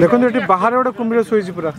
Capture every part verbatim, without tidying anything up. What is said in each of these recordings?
देखो ये बाहर गोटे कुम्भीर शोची पूरा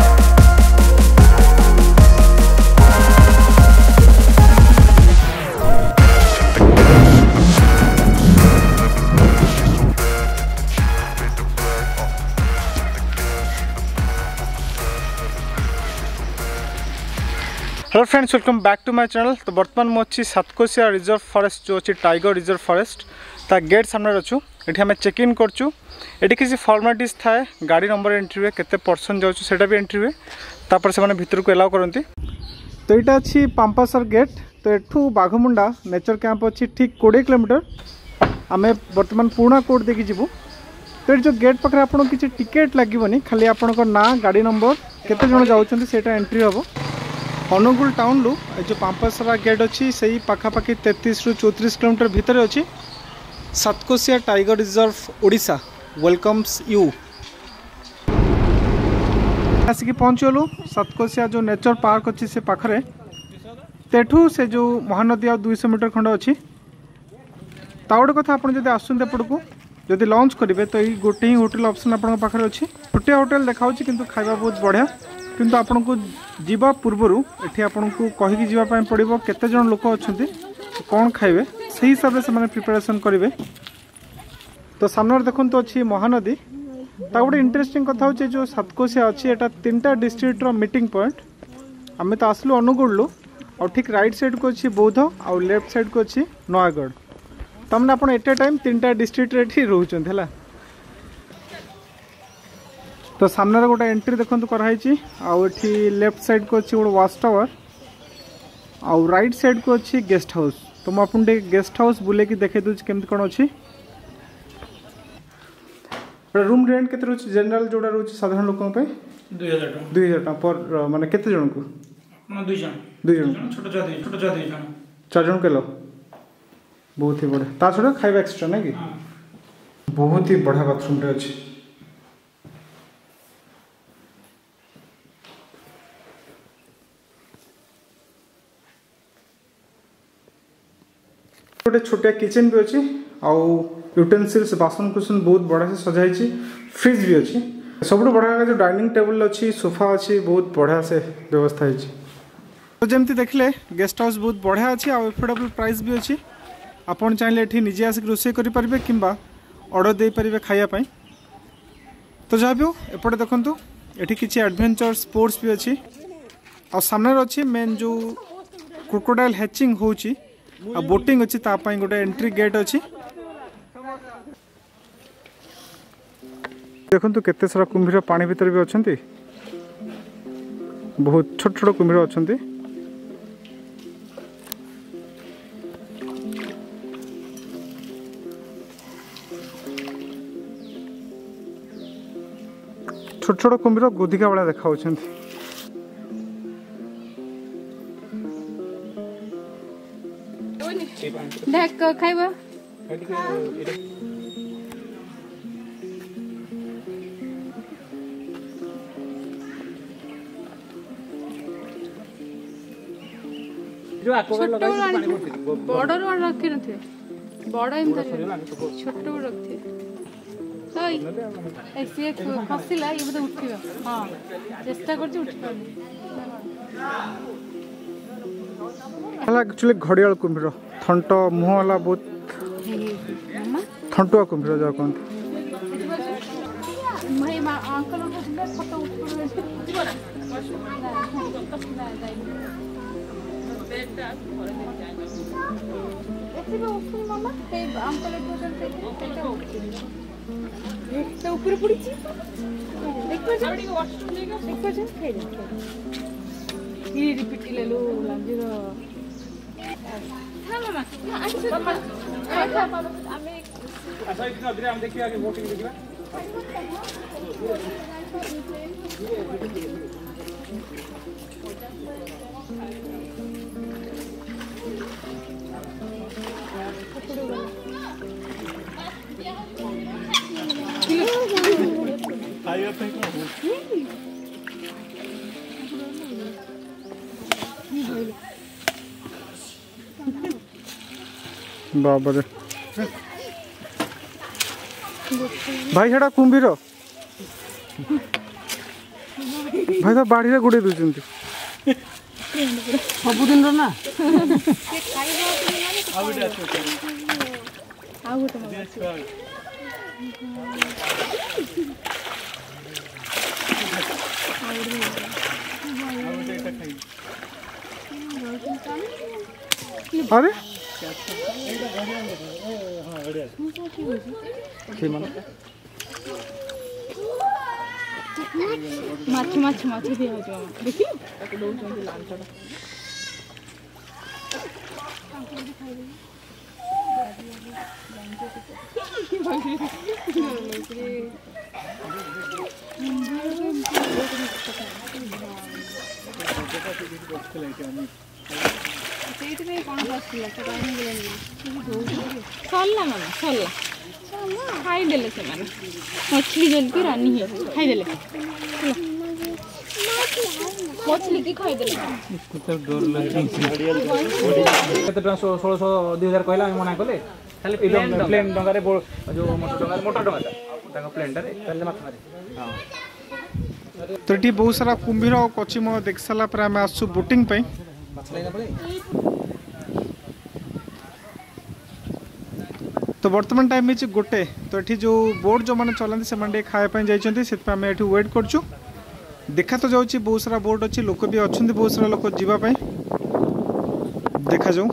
hello friends, welcome back to my channel. तो बर्तमान मुझे सातकोशिया रिजर्व फॉरेस्ट जो अच्छी टाइगर रिजर्व फॉरेस्ट ता गेट सामने अच्छु। ये आम चेक इन करचु। ये किसी फॉर्मालिटीज थाए, गाड़ी नंबर एंट्री हुए, केते पर्सन जाऊँ सेटा भी एंट्री हुए, तापर से माने भीतर को एलाउ करती। तो यहाँ अच्छी पांपासर गेट। तो एठू बाघमुंडा नेचर कैंप अच्छी ठीक बीस किलोमीटर। आम बर्तमान पुराना कोर्ट देखी जीवु। तो ये जो गेट पाखे आपको किसी टिकेट लगे, खाली आपन ना गाड़ी नंबर केते जण जाउछन्ती सेटा एंट्री हम। अनुगुल टाउन लु जो पांपासरा गेट अच्छी से ही पाखापाखि तैंतीस रु चौतीस किलोमीटर भितर अच्छी Satkosia tiger reserve Odisha welcomes you. आसिक पहुँचलु सातकोशिया जो नेचर पार्क अच्छी से पाखरे। तेठू से जो महानदी आ दुई सौ मीटर खंड अच्छी। ता गोटे कथा आप आसपड़क जदि लंच करेंगे तो ये गोटे ही होटेल ऑप्शन आपन पाखे अच्छी। छोटिया होटेल देखा कि खाଇବା बहुत बढ़िया, किंतु आपन को जीवा पूर्वरु एठी आपन को कहिकी जीवा पय पड़िबो केते जण लोक अछंती, कोन खाइबे सही हिसाब से माने प्रिपरेशन करिवे। तो सामने देखन तो अछि महानदी। ता गोटे इंटरेस्टिंग कथा होचे जो सातकोशिया अछि एटा तीनटा डिस्ट्रिक्ट रो मीटिंग पॉइंट। आमे तो आसलु अनुगुळलु और ठीक राइट साइड को अछि बौद्ध और लेफ्ट साइड को अछि नयागढ़। तमने आपन एट ए टाइम तीनटा डिस्ट्रिक्ट रे एठी रहउछन हला। तो सामने गोटे एंट्री देखो कराई आठी लेफ्ट साइड को अच्छी गोटे वाच टावर आउ राइट साइड को अच्छी गेस्ट हाउस। तो मुझे गेस्ट हाउस बुले की देखे दूसरी केमती कौन अच्छी। रूम रेंट केते रोच जनरल जोड़ा रोच साधारण लोकों पे दो हज़ार टका दो हज़ार टका पर माने केते जण को अपन दो जण दो जण छोटो जा दे छोटो जा दे जण चार जण केलो बहुत ही बड़ा। ता छोड़ा खाइबा एक्स्ट्रा नै कि बहुत ही बड़ा बाथरूम रे अछि। गोटे छोटिया किचन भी अच्छी आउ यूटेंसिल्स बासन कुसन बहुत बड़ा से सजाई। फ्रिज भी अच्छी। सब बढ़िया जो डाइनिंग टेबल अच्छी सोफा अच्छी बहुत बढ़िया से व्यवस्था है। तो जमती देखले गेस्ट हाउस बहुत बढ़िया अच्छी आ एफोर्डेबल प्राइस भी अच्छी। आपन चाहिए एठी निजे आसिक रोषे करि परिबे किंबा ऑर्डर दे परिबे खाया पई। तो जहाँ भी हो एपटे देखंतु एठी किछि एडवेंचर स्पोर्ट्स भी अच्छी। आ सामने अच्छी मेन जो क्रोकोडाइल हैचिंग होची आ बोटिंग अच्छी तापाई गोटे एंट्री गेट अच्छी। देखंतु केते सारा कुम्भीर पानी भीतर भी अछंती। बहुत छोट छोट कुम्भीर अछंती। छोट छोट कुम्भीर गोधिका वाला देखा होछंती। देख खाइबा जो आको लगा बॉर्डर वाला रखे न थे बड़ा एम छोटो रखथे सही ऐसे फसिला ये बता उठिबा। हां चेष्टा करछि उठिबा हला। एक्चुअली घड़ियाल कुम्भीर थंट मुह वाला बहुत थंटुआ कुम्भीर जा कहते। भाई मा अंकल को फोटो उठा बेटा ऐसे भी उठो मामा हे अंकल को चलते तो ऊपर पड़ी छी देखो गाड़ी वॉशरूम लेगा देखो जे खेल ये रिपीट ले लो लांजीरो। हां मामा अच्छा मामा हमें अच्छा इतना धीरे हम देखिए आगे वोटिंग देखिए। आया पे बाबा रे भाई हेड़ा कुम्भीर भाई तो बाड़ी गुड़े दूसरी सबुदिन ना अरे माछ माछ माछ दिया हो देखी ताके दउछन लांचडा सरला मामा सरला खाईदेले से मछली जल्दी रानी है खाईदेले मछली की खाईदेले षोलश दुई हजार कहला मना कले खाली प्लेन डंगारे जो मोटर डंगारे मोटर डंगा प्लेन टारे माछ मारे तो ये बहुत सारा कुंभीर और कचिम देख सारा पर आम आसु बोटिंग पे तो वर्तमान टाइम है गोटे तो ये जो बोट जो मैंने चलाते से खायापी जाइए से वेट करचु देखा तो जाऊँगी बहुत सारा बोट अच्छी लोक भी अच्छा बहुत सारा लोक जावाई देखा जाऊ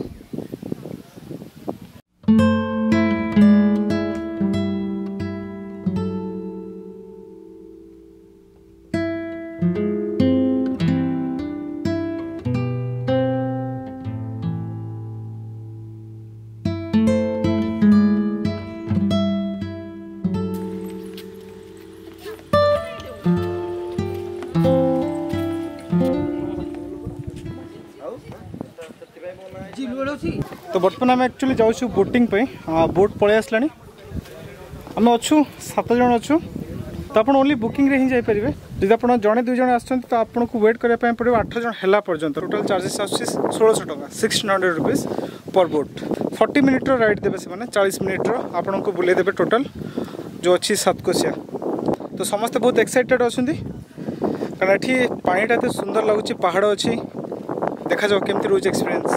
तो बर्तमान आम एक्चुअली जाऊँ बोटिंग पे बोट पलि आसला आम अच्छू सात जन अच्छू तो आप ओनली बुकिंग रे ही जापर जब आप जड़े दुई जन आस तो आपको वेट करने पड़ो आठ जन है पर्यंत टोटाल चार्जेस आसोलश टाँग sixteen hundred rupees per boat forty minute ride देवे से चालीस मिनिट आपन को बुले देवे टोटाल जो अच्छी सातकोशिया तो समस्ते बहुत एक्साइटेड अच्छा कारण ये पानीटा एत सुंदर लगुच पहाड़ अच्छी देखा जाओ केमती रोज एक्सपीरियंस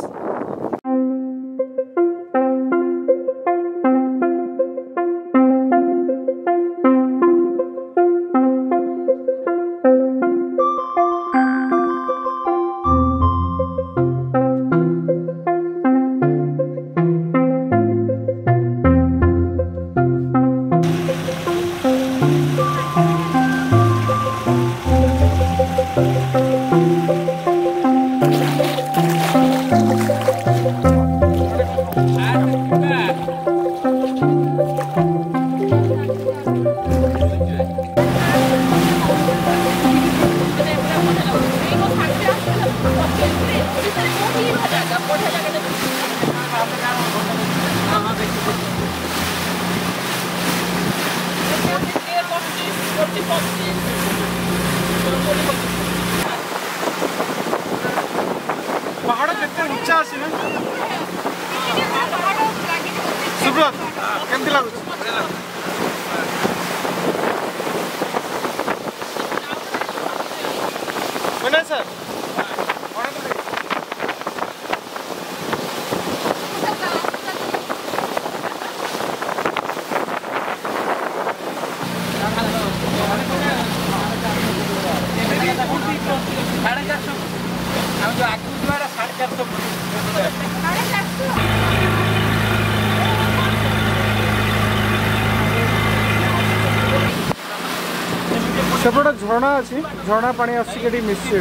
पहाड़ केते ऊंचा आसी ना सुब्रत केमती लागु बने सर सेपटे झरणा अच्छी झरणा पानी आसी मिक्स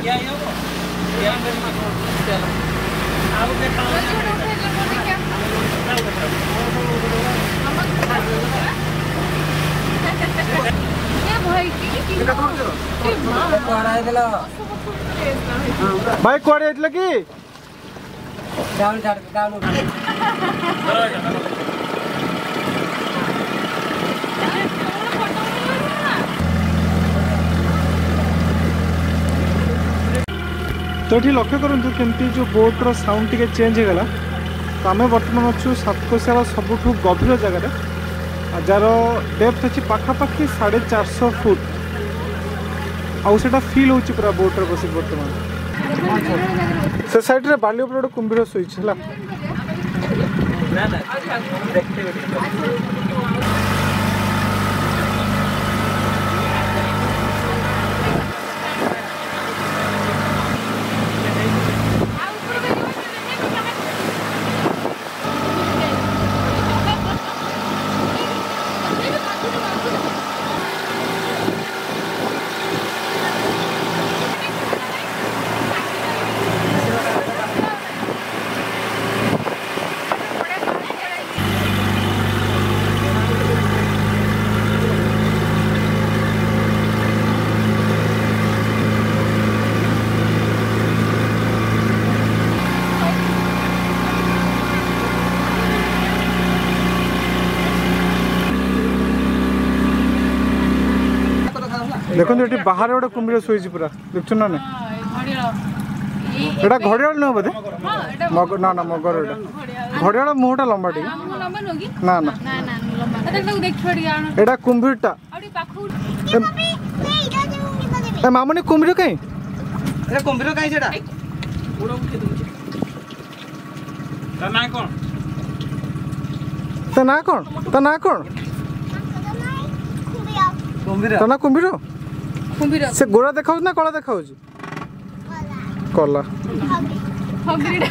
भाई कुआड़े आइतला कि तो ये लक्ष्य करूँ केमती जो बोट्र साउंड टी चेंज हो गला तो आम बर्तमान अच्छु सातकोशियार सबुठ गभीर जगार जार डेप्थ अच्छी पाखापाखि साढ़े चार सौ फुट आउ सेटा फील होची पूरा बोट रे बसी वर्तमान से साइड रे बाली ऊपर कुंभीर सोईछ हला ना ना देखते देखो ये बाहर गोटे कुंभीर शोची पूरा देख ना ना एटा घड़ियाल न बोधे ना ना मगर एटा घड़ियाल मुहटा लंबा टी ना ना एटा कुंभीरटा मामुनी कुंभीर कहीं कुंभीर कहीं सेटा ता ना कोन ता ना कोन ता ना कोन कुंभीर ता ना कुंभीर कुंभीर से गोरा देखाउ ना कला देखाउ जी कला हगरीडा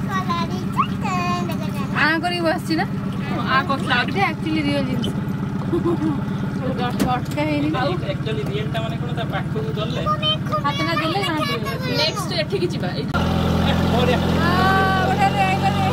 आ करी बसछि ना आ को क्लाउड एक्चुअली रियल जिंस डॉट का हेनी एक्चुअली रियल ता माने कोन ता पाखु दल्ले हाथ ना देले ना नेक्स्ट एठी की जिबा बढ़िया आ बडा रे आई गले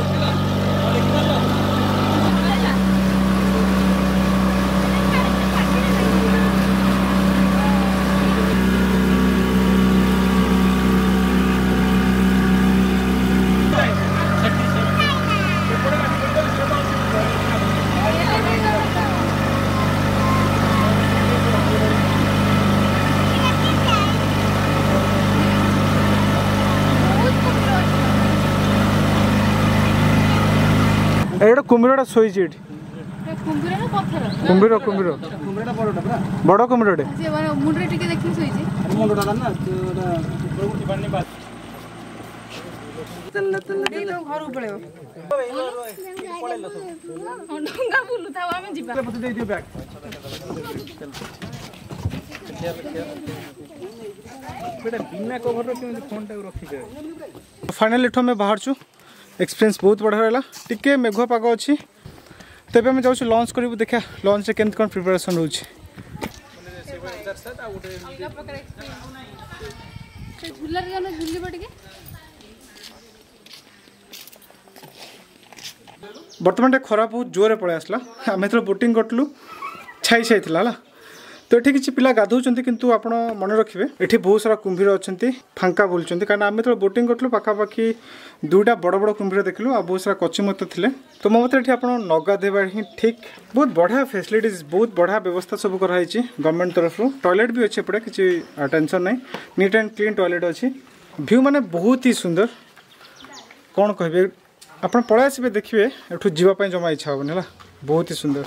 एटा कुंभीरटा शोईची एठी कुंभीर ना पत्थर कुंभीर कुंभीर कुंभीरटा बड़टा पूरा बड़ कुंभीरटे से माने मुंडरे टिके देखि सोईची मुंडटा ना ओटा उठी पानी बात चल चल दे तो घर उपळेओ डंगा बुलु था आमे जिबा पते दे दियो बैग बेटा बिना कवर रो केमि फोन टा रखि दे फाइनली एठो में बाहर छु एक्सपीरियंस बहुत बढ़िया रहा टिके मेघुआ पाग अच्छी तेज आम जाऊँ लंच करूँ देखा लंच के कौन प्रिपरेशन रोचे बर्तमान खरा बहुत जोर पड़े आसला आम तो बोटिंग कटलु छाई छाई है तो ये किसी पिला गाधौं किंतु आप मन रखिए ये बहुत सारा कुंभीर अच्छा फांका बुलूँ कारण आम जो बोटिंग करूँ पाखापाखि दुईटा बड़ बड़ कुंभीर देखलु आ बहुत सारा कची मत थे तो मो मत ये नगाधेबा ही ठीक बहुत बढ़िया फैसिलिटीज बहुत बढ़िया व्यवस्था सब कराई गवर्नमेंट तरफ टॉयलेट भी अच्छे पड़े किसी टेंशन ना नीट एंड क्लीन टॉयलेट अच्छी व्यू माने बहुत ही सुंदर कौन कहे आप पलि आसबे देखिए एठू जीवाई जमा इच्छा हेनी है बहुत ही सुंदर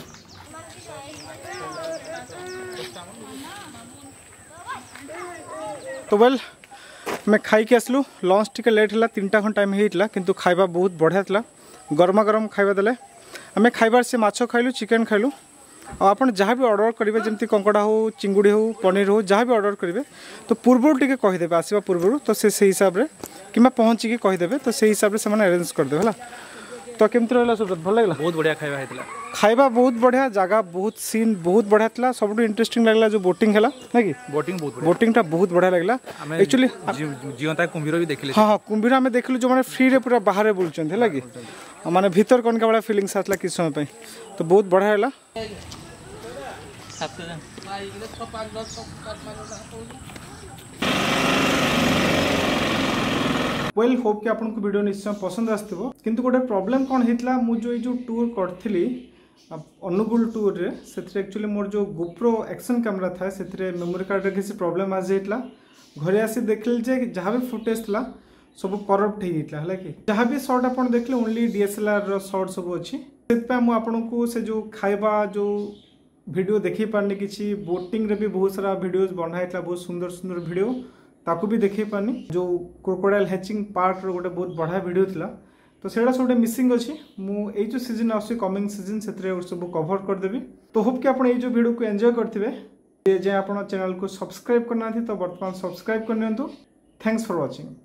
तो वेल मैं खाई के आसलु लंच टिके लेट है तीन टा टाइम होता किंतु खाइबा बहुत बढ़िया था गरमा गरम खाइबा देले आम खाइबार से माछ खाइलु चिकेन खाइलु आप जहाँ भी ऑर्डर करेंगे जमी कंकड़ा हो चिंगुड़ी हो पनीर हो जहाँ भी ऑर्डर करेंगे तो पूर्व टिके कहीदेवे आसवा पूर्व तो से हिसाब से कि पहुँचिकी कहीदेवे तो से हिसाब से अरेंज करदेवे है तो केमती रहा सुब्रत भल लगे बहुत बढ़िया खाइबा हेतला खाइबा बहुत बढ़िया जगह बहुत सीन बहुत बढ़िया था सब इंटरेस्टिंग लगला जो बोटिंग है ना कि बोटिंग बहुत बोटिंग टा बहुत बढ़िया लगला एक्चुअली जीवंता कुंभीर भी देखले हाँ हाँ कुंभीर आम देखलु जो मैंने फ्री रे पूरा बाहर बुलूँ है कि माने भीतर कौन का बड़ा फिलिंग्स आसला किस समय पे तो बहुत बढ़िया है वेल होप कि आपको वीडियो निश्चय पसंद आसो किंतु गोटे प्रॉब्लम कौन होता मुझे जो टूर करी अनुगुल टूर रे से एक्चुअली मोर जो गोप्रो एक्शन कैमरा था से मेमोरी कार्ड किसी प्रॉब्लम आज जाता घरे आसी देखिले जे जहाँ भी फुटेज था सब करप्ट होता है कि जहाँ भी शॉट आप देखले ओनली डीएसएलआर शॉट सब अच्छी से आपको से जो खाइबा जो वीडियो देखी पारनी किसी बोटिंग रे भी बहुत सारा वीडियोस बनाई बहुत सुंदर सुंदर वीडियो ताकू भी देखी पारनी जो क्रोकोडाइल हैचिंग पार्ट रो गोटे बहुत बढ़िया वीडियो थिला तो सेटा सब मिसिंग अच्छी मुझे जो सीजन आसुची कमिंग सीजन से सब कवर करदेवी तो होप कि आप जो वीडियो को एंजॉय करते जे आप चैनल को सब्सक्राइब करना तो बर्तमान सब्सक्राइब करनी थैंक्स फॉर वाचिंग।